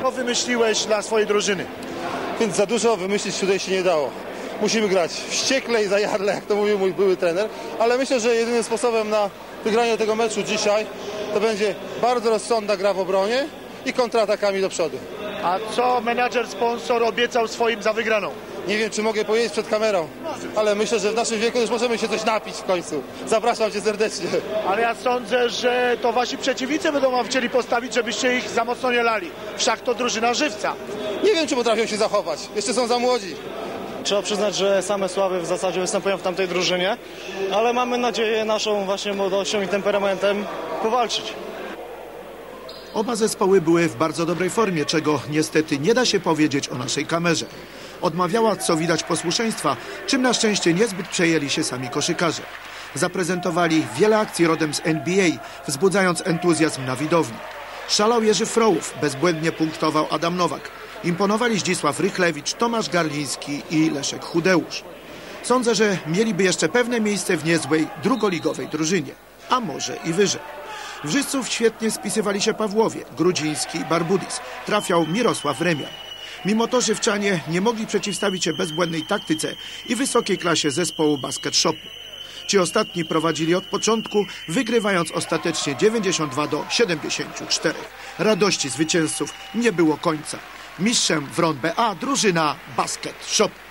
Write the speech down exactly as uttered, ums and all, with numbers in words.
Co wymyśliłeś dla swojej drużyny? Więc za dużo wymyślić tutaj się nie dało. Musimy grać wściekle i zajadle, jak to mówił mój były trener, ale myślę, że jedynym sposobem na wygranie tego meczu dzisiaj to będzie bardzo rozsądna gra w obronie i kontratakami do przodu. A co menadżer, sponsor obiecał swoim za wygraną? Nie wiem, czy mogę powiedzieć przed kamerą, ale myślę, że w naszym wieku już możemy się coś napić w końcu. Zapraszam cię serdecznie. Ale ja sądzę, że to wasi przeciwnicy będą wam chcieli postawić, żebyście ich za mocno nie lali. Wszak to drużyna żywca. Nie wiem, czy potrafią się zachować. Jeszcze są za młodzi. Trzeba przyznać, że same sławy w zasadzie występują w tamtej drużynie, ale mamy nadzieję naszą właśnie młodością i temperamentem powalczyć. Oba zespoły były w bardzo dobrej formie, czego niestety nie da się powiedzieć o naszej kamerze. Odmawiała, co widać, posłuszeństwa, czym na szczęście niezbyt przejęli się sami koszykarze. Zaprezentowali wiele akcji rodem z N B A, wzbudzając entuzjazm na widowni. Szalał Jerzy Frołów, bezbłędnie punktował Adam Nowak. Imponowali Zdzisław Rychlewicz, Tomasz Garliński i Leszek Chudeusz. Sądzę, że mieliby jeszcze pewne miejsce w niezłej, drugoligowej drużynie, a może i wyżej. W Żyzców świetnie spisywali się Pawłowie, Grudziński, Barbudis. Trafiał Mirosław Remian. Mimo to żywczanie nie mogli przeciwstawić się bezbłędnej taktyce i wysokiej klasie zespołu Basket Shopu. Ci ostatni prowadzili od początku, wygrywając ostatecznie dziewięćdziesiąt dwa do siedemdziesięciu czterech. Radości zwycięzców nie było końca. Mistrzem w R O N B A drużyna Basket Shop.